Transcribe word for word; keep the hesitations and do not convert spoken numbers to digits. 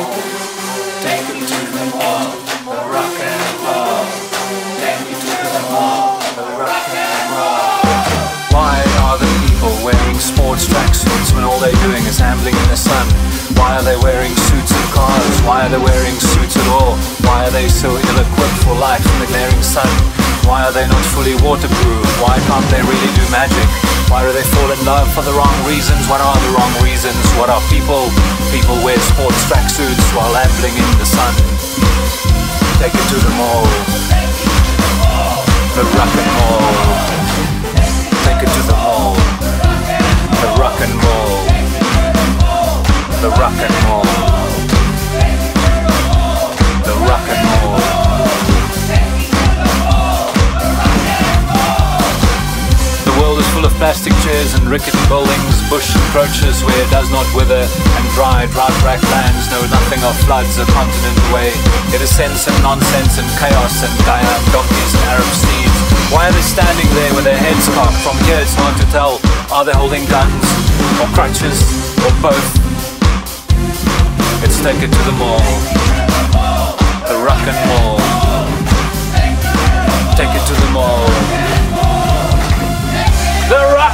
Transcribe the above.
mall. Take me to the mall. The rock and roll. Take me to the mall. The rock and roll. Why are the people wearing sports tracksuits when all they're doing is ambling in the sun? Why are they wearing suits in cars? Why are they wearing suits at all? Why are they so ill-equipped for life in the glaring sun? Why are they not fully waterproof? Why can't they really do magic? Why do they fall in love for the wrong reasons? What are the wrong reasons? What are people? People wear sports tracksuits while ambling in the sun. Take it to the mall. The rock and roll. Take it to the mall. The rock and roll. The rock and roll. The rock and roll. The world is full of plastic chairs and rickety buildings, bush encroaches where it does not wither, and dry, drought-racked lands know nothing of floods a continent away. It is sense and nonsense and chaos and Gaia, donkeys and Arab steeds. Why are they standing there with their heads cocked? From here it's hard to tell. Are they holding guns, or crutches, or both? Let's take it to the mall. The rock and roll. Take it to the mall. The rock